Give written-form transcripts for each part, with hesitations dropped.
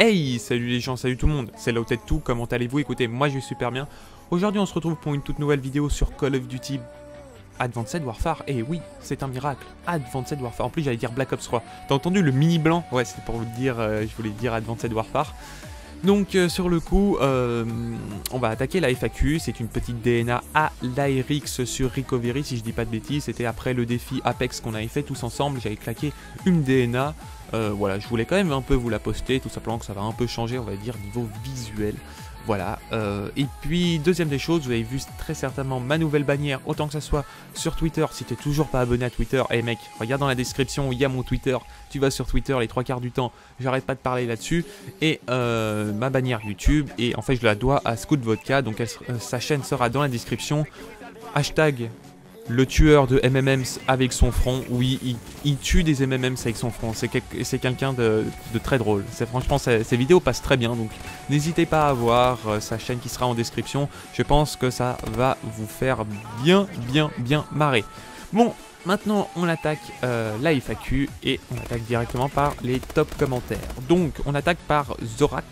Hey, salut les gens, salut tout le monde, c'est Lautête2, comment allez-vous? Écoutez, moi je vais super bien. Aujourd'hui on se retrouve pour une toute nouvelle vidéo sur Call of Duty Advanced Warfare. Et oui, c'est un miracle, Advanced Warfare. En plus j'allais dire Black Ops 3. T'as entendu le mini blanc? Ouais, c'est pour vous le dire, je voulais dire Advanced Warfare. Donc sur le coup, on va attaquer la FAQ, c'est une petite DNA à l'Aerix sur Recovery, si je dis pas de bêtises. C'était après le défi Apex qu'on avait fait tous ensemble, j'avais claqué une DNA. Voilà, je voulais quand même un peu vous la poster, tout simplement que ça va un peu changer, on va dire, niveau visuel. Voilà, et puis deuxième des choses, vous avez vu très certainement ma nouvelle bannière, autant que ça soit sur Twitter. Si t'es toujours pas abonné à Twitter, hey mec, regarde dans la description, il y a mon Twitter, tu vas sur Twitter les 3 quarts du temps, j'arrête pas de parler là-dessus, et ma bannière YouTube, et en fait je la dois à Scout Vodka, donc sa chaîne sera dans la description. Hashtag le tueur de MMMs avec son front. Oui, il tue des MMMs avec son front. C'est quelqu'un de très drôle. Franchement, ses vidéos passent très bien. Donc, n'hésitez pas à voir sa chaîne qui sera en description. Je pense que ça va vous faire bien marrer. Bon, maintenant, on attaque la FAQ et on attaque directement par les top commentaires. Donc, on attaque par Zorak.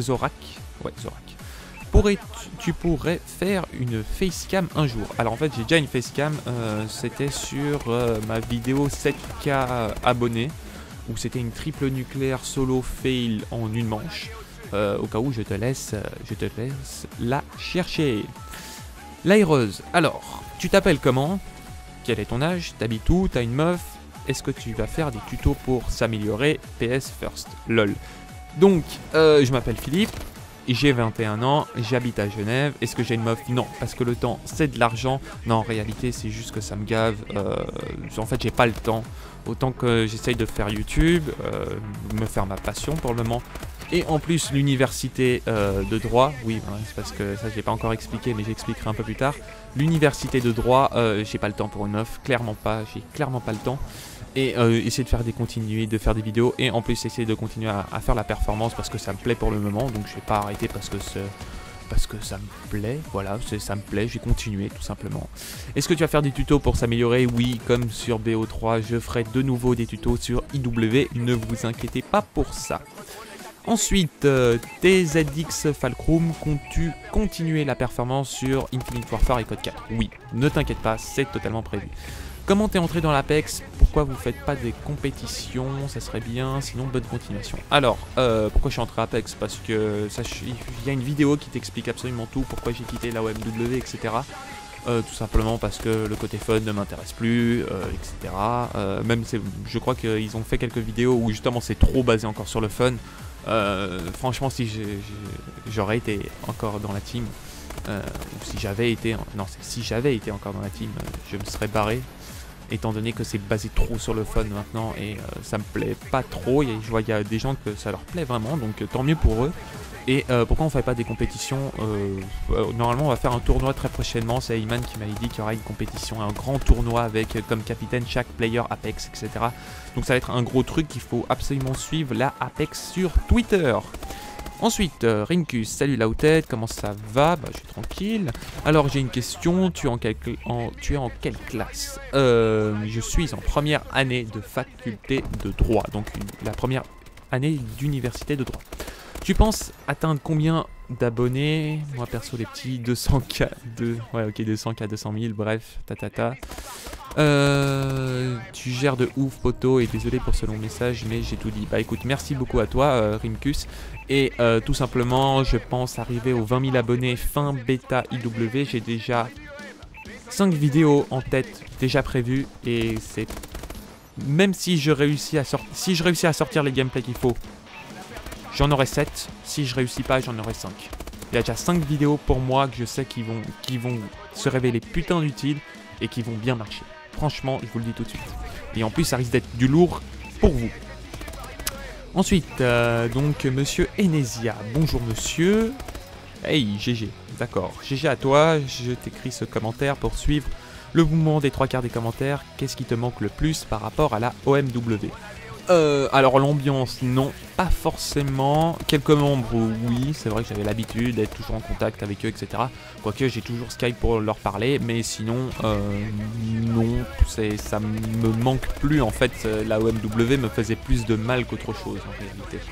Tu pourrais faire une facecam un jour. Alors en fait j'ai déjà une facecam, c'était sur ma vidéo 7K abonnés, où c'était une triple nucléaire solo fail en une manche. Au cas où je te laisse la chercher. L'aireuse, alors tu t'appelles comment? Quel est ton âge? T'habites où? T'as une meuf? Est-ce que tu vas faire des tutos pour s'améliorer? PS first, lol. Donc je m'appelle Philippe. J'ai 21 ans, j'habite à Genève. Est-ce que j'ai une meuf? Non, parce que le temps c'est de l'argent. Non, en réalité c'est juste que ça me gave. En fait j'ai pas le temps. Autant que j'essaye de faire YouTube, me faire ma passion pour le moment. Et en plus l'université de droit, oui c'est parce que ça j'ai pas encore expliqué mais j'expliquerai un peu plus tard. L'université de droit, j'ai pas le temps pour une meuf, clairement pas, j'ai clairement pas le temps. Et essayer de faire de faire des vidéos et en plus essayer de continuer à faire la performance parce que ça me plaît pour le moment, donc je vais pas arrêter parce que ça me plaît, voilà, ça me plaît, j'ai continué tout simplement. Est-ce que tu vas faire des tutos pour s'améliorer? Oui, comme sur BO3, je ferai de nouveau des tutos sur IW, ne vous inquiétez pas pour ça. Ensuite, TZX Falcrum, comptes-tu continuer la performance sur Infinite Warfare et Code 4? Oui, ne t'inquiète pas, c'est totalement prévu. Comment t'es entré dans l'Apex? Pourquoi vous faites pas des compétitions? Ça serait bien, sinon bonne continuation. Alors, pourquoi je suis entré à Apex? Parce que il y a une vidéo qui t'explique absolument tout, pourquoi j'ai quitté la OMW, etc. Tout simplement parce que le côté fun ne m'intéresse plus, etc. Même je crois qu'ils ont fait quelques vidéos où justement c'est trop basé encore sur le fun. Franchement, si j'aurais été encore dans la team, ou si j'avais été, si j'avais été encore dans la team, je me serais barré. Étant donné que c'est basé trop sur le fun maintenant et ça me plaît pas trop. Je vois qu'il y a des gens que ça leur plaît vraiment, donc tant mieux pour eux. Et pourquoi on ne fait pas des compétitions? Normalement on va faire un tournoi très prochainement. C'est Ayman qui m'avait dit qu'il y aura une compétition, un grand tournoi avec comme capitaine chaque player Apex, etc. Donc ça va être un gros truc qu'il faut absolument suivre, la Apex sur Twitter. Ensuite, Rinkus, salut Lautête, comment ça va? Bah, je suis tranquille. Alors, j'ai une question, tu es en quelle classe? Je suis en première année de faculté de droit, donc la première année d'université de droit. Tu penses atteindre combien d'abonnés? Moi perso les petits 200K, 200K, 200 000, bref, tu gères de ouf poto et désolé pour ce long message mais j'ai tout dit. Bah écoute, merci beaucoup à toi Rimkus. Et tout simplement je pense arriver aux 20 000 abonnés fin bêta IW. J'ai déjà 5 vidéos en tête déjà prévues et c'est... Même si je réussis à sortir les gameplays qu'il faut, j'en aurai 7, si je réussis pas j'en aurai 5. Il y a déjà 5 vidéos pour moi que je sais qui vont se révéler putain d'utiles et qui vont bien marcher. Franchement, je vous le dis tout de suite. Et en plus, ça risque d'être du lourd pour vous. Ensuite, donc, monsieur Enesia. Bonjour, monsieur. Hey, GG. D'accord. GG à toi. Je t'écris ce commentaire pour suivre le mouvement des 3 quarts des commentaires. Qu'est-ce qui te manque le plus par rapport à la OMW? Alors l'ambiance, non, pas forcément. Quelques membres, oui, c'est vrai que j'avais l'habitude d'être toujours en contact avec eux, etc. Quoique j'ai toujours Skype pour leur parler, mais sinon, non, ça me manque plus en fait. La OMW me faisait plus de mal qu'autre chose en réalité.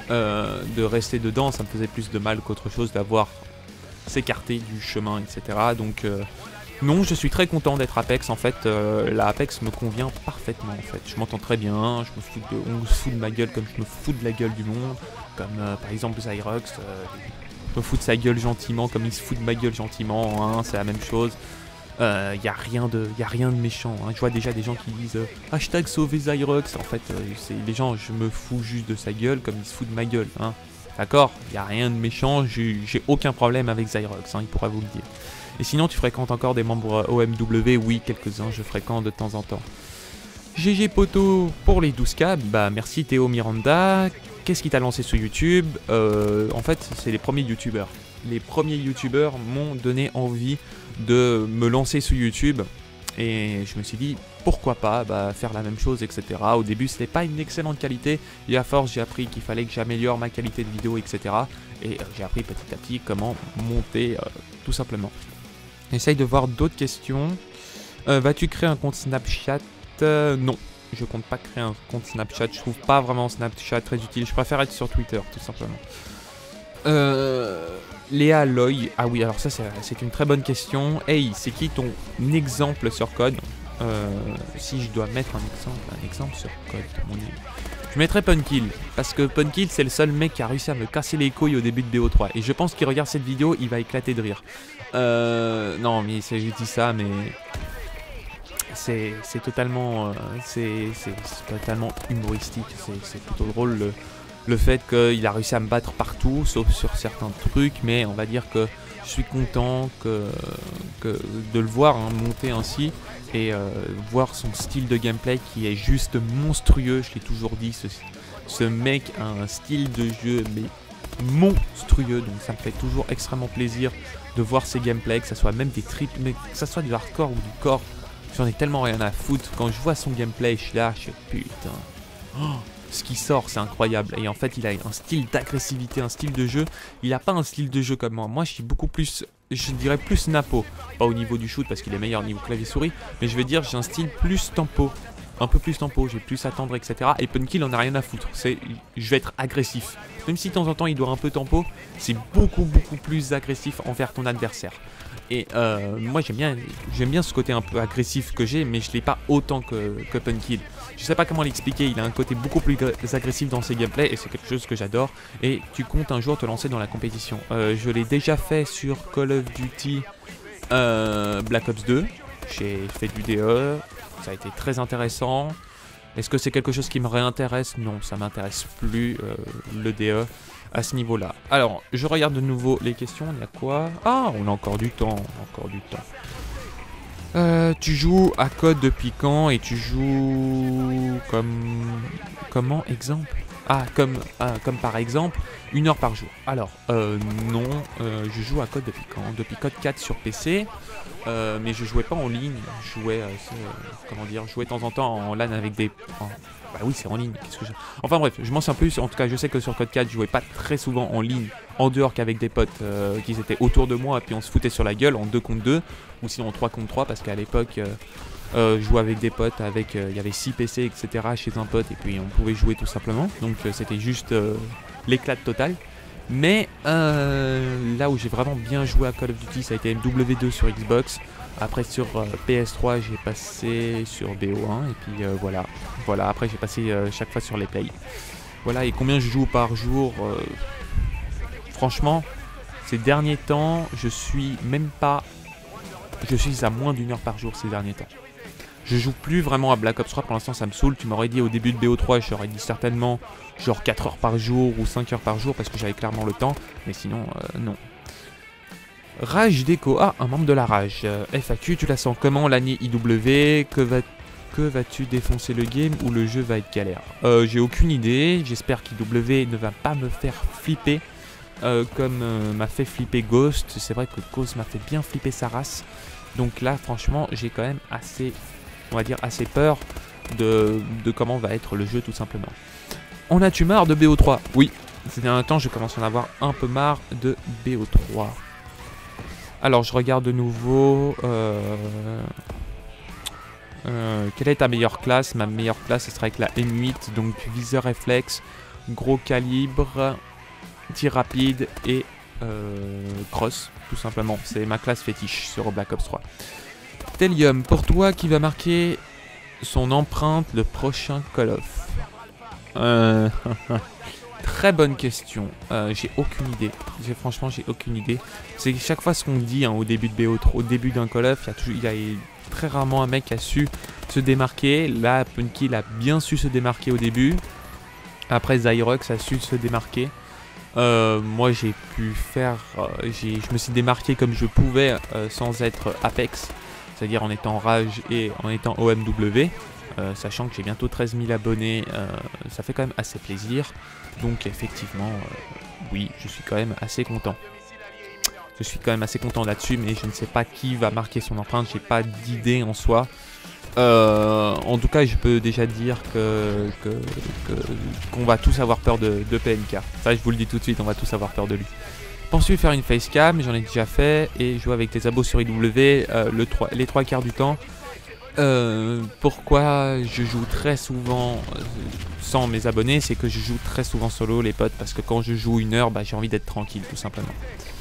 de rester dedans, ça me faisait plus de mal qu'autre chose d'avoir s'écarter du chemin, etc. Donc non, je suis très content d'être Apex. En fait, la Apex me convient parfaitement. En fait, je m'entends très bien. On se fout de ma gueule comme je me fous de la gueule du monde. Comme par exemple Zyrox, je me fous de sa gueule gentiment, comme il se fout de ma gueule gentiment. Hein, c'est la même chose. Y a rien de méchant. Hein. Je vois déjà des gens qui disent hashtag sauver Zyrox. En fait, les gens, je me fous juste de sa gueule comme il se fout de ma gueule. Hein. D'accord, il n'y a rien de méchant, j'ai aucun problème avec Zyrox, hein, il pourra vous le dire. Et sinon, tu fréquentes encore des membres OMW? Oui, quelques-uns, je fréquente de temps en temps. GG Poto pour les 12K, bah merci Théo Miranda. Qu'est-ce qui t'a lancé sur YouTube? En fait, c'est les premiers YouTubeurs. Les premiers YouTubeurs m'ont donné envie de me lancer sur YouTube. Et je me suis dit, pourquoi pas faire la même chose, etc. Au début, c'était pas une excellente qualité. Et à force, j'ai appris qu'il fallait que j'améliore ma qualité de vidéo, etc. Et j'ai appris petit à petit comment monter, tout simplement. Essaye de voir d'autres questions. Vas-tu créer un compte Snapchat? Non, je compte pas créer un compte Snapchat. Je trouve pas vraiment Snapchat très utile. Je préfère être sur Twitter, tout simplement. Léa Loy, ah oui, alors ça c'est une très bonne question. Hey, c'est qui ton exemple sur code? Si je dois mettre un exemple sur code, je mettrais Punkill, parce que Punkill c'est le seul mec qui a réussi à me casser les couilles au début de BO3. Et je pense qu'il regarde cette vidéo, il va éclater de rire. Non, mais je dis ça, mais c'est totalement, totalement humoristique. C'est plutôt drôle. Le fait qu'il a réussi à me battre partout, sauf sur certains trucs, mais on va dire que je suis content de le voir monter ainsi et voir son style de gameplay qui est juste monstrueux. Je l'ai toujours dit, ce mec a un style de jeu mais monstrueux, donc ça me fait toujours extrêmement plaisir de voir ses gameplays, que ça soit même des triples, mais que ça soit du hardcore ou du core, j'en ai tellement rien à foutre. Quand je vois son gameplay, je suis là, je suis putain. Oh, ce qui sort, c'est incroyable. Et en fait, il a un style d'agressivité, un style de jeu. Il n'a pas un style de jeu comme moi. Moi, je suis beaucoup plus, je dirais plus Napo. Pas au niveau du shoot parce qu'il est meilleur au niveau clavier-souris. Mais je veux dire, j'ai un style plus tempo. Un peu plus tempo, j'ai plus attendre, etc. Et Punkill, on a rien à foutre. Je vais être agressif. Même si de temps en temps, il doit un peu tempo, c'est beaucoup plus agressif envers ton adversaire. Et moi, j'aime bien ce côté un peu agressif que j'ai, mais je l'ai pas autant que Punkill. Je sais pas comment l'expliquer, il a un côté beaucoup plus agressif dans ses gameplays et c'est quelque chose que j'adore. Et tu comptes un jour te lancer dans la compétition. Je l'ai déjà fait sur Call of Duty Black Ops 2. J'ai fait du DE, ça a été très intéressant. Est-ce que c'est quelque chose qui me réintéresse? Non, ça m'intéresse plus le DE à ce niveau-là. Alors, je regarde de nouveau les questions. Il y a quoi? Ah, on a encore du temps. Tu joues à Code depuis quand et tu joues comment exemple? Comme par exemple 1 heure par jour. Alors non, je joue à Code depuis quand? Depuis Code 4 sur PC, mais je jouais pas en ligne. Je jouais je jouais de temps en temps en LAN avec des. Bah oui, c'est en ligne. Enfin bref, je m'en souviens plus. En tout cas, je sais que sur Code 4, je jouais pas très souvent en ligne, en dehors qu'avec des potes qui étaient autour de moi, et puis on se foutait sur la gueule en 2 contre 2, ou sinon en 3 contre 3, parce qu'à l'époque, je jouais avec des potes, il y avait 6 PC, etc. chez un pote, et puis on pouvait jouer tout simplement. Donc c'était juste l'éclat total. Mais là où j'ai vraiment bien joué à Call of Duty, ça a été MW2 sur Xbox. Après sur PS3 j'ai passé sur BO1 et puis voilà, après j'ai passé chaque fois sur les Play. Voilà, et combien je joue par jour, franchement ces derniers temps je suis à moins d'1 heure par jour ces derniers temps. Je joue plus vraiment à Black Ops 3 pour l'instant, ça me saoule. Tu m'aurais dit au début de BO3, j'aurais dit certainement genre 4 heures par jour ou 5 heures par jour parce que j'avais clairement le temps, mais sinon non. Rage Déco, un membre de la Rage. FAQ, tu la sens comment l'année IW? Que vas-tu défoncer le game ou le jeu va être galère? J'ai aucune idée, j'espère qu'IW ne va pas me faire flipper comme m'a fait flipper Ghost. C'est vrai que Ghost m'a fait bien flipper sa race. Donc là franchement j'ai quand même assez peur de comment va être le jeu tout simplement. En as-tu marre de BO3? Oui, ces derniers temps je commence à en avoir un peu marre de BO3. Alors je regarde de nouveau. Quelle est ta meilleure classe? Ma meilleure classe ce sera avec la M8, donc viseur réflexe, gros calibre, tir rapide et cross, tout simplement. C'est ma classe fétiche sur Black Ops 3. Telium, pour toi, qui va marquer son empreinte le prochain Call of? Très bonne question. J'ai aucune idée. Franchement, j'ai aucune idée. C'est chaque fois ce qu'on dit hein, au début de BO3, au début d'un Call of, il y a très rarement un mec qui a su se démarquer. Là, Punky il a bien su se démarquer au début. Après, Zyrox a su se démarquer. Moi, j'ai pu faire... je me suis démarqué comme je pouvais sans être Apex. C'est-à-dire en étant Rage et en étant OMW. Sachant que j'ai bientôt 13 000 abonnés, ça fait quand même assez plaisir. Donc effectivement, oui, je suis quand même assez content. Je suis quand même assez content là-dessus, mais je ne sais pas qui va marquer son empreinte, j'ai pas d'idée en soi. En tout cas, je peux déjà dire qu'on va tous avoir peur de PNK. Ça, je vous le dis tout de suite, on va tous avoir peur de lui. Penses-tu faire une facecam? J'en ai déjà fait, et jouer avec tes abos sur IW les 3 quarts du temps. Pourquoi je joue très souvent sans mes abonnés, c'est que je joue très souvent solo les potes, parce que quand je joue 1 heure, bah, j'ai envie d'être tranquille tout simplement.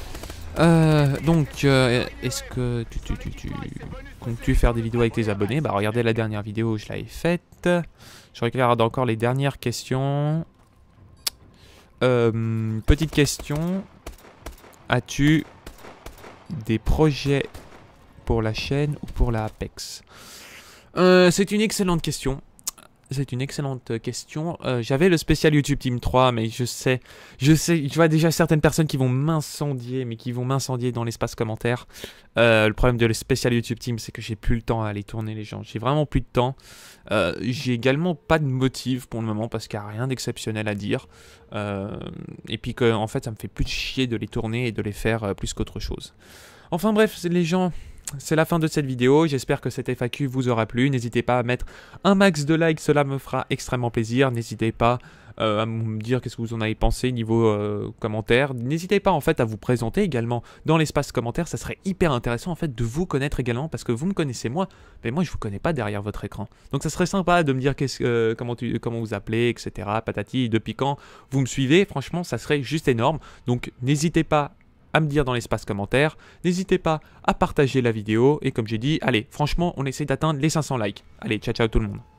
Est-ce que tu comptes-tu faire des vidéos avec tes abonnés? Bah regardez la dernière vidéo, je l'avais faite. Je regarde encore les dernières questions. Petite question. As-tu des projets pour la chaîne ou pour la Apex? C'est une excellente question. C'est une excellente question. J'avais le spécial YouTube Team 3, mais je sais, je vois déjà certaines personnes qui vont m'incendier, mais qui vont m'incendier dans l'espace commentaire. Le problème de le spécial YouTube Team, c'est que j'ai plus le temps à aller tourner les gens. J'ai vraiment plus de temps. J'ai également pas de motif pour le moment, parce qu'il n'y a rien d'exceptionnel à dire. Et puis que, en fait, ça me fait plus de chier de les tourner et de les faire plus qu'autre chose. Enfin bref, les gens... C'est la fin de cette vidéo, j'espère que cette FAQ vous aura plu. N'hésitez pas à mettre un max de likes, cela me fera extrêmement plaisir. N'hésitez pas à me dire qu'est-ce que vous en avez pensé niveau commentaires. N'hésitez pas en fait à vous présenter également dans l'espace commentaire, ça serait hyper intéressant en fait de vous connaître également, parce que vous me connaissez moi, mais moi je vous connais pas derrière votre écran. Donc ça serait sympa de me dire comment vous appelez, etc. Patati, depuis quand vous me suivez, franchement ça serait juste énorme. Donc n'hésitez pas à me dire dans l'espace commentaire, n'hésitez pas à partager la vidéo, et comme j'ai dit, allez, franchement, on essaie d'atteindre les 500 likes. Allez, ciao ciao tout le monde.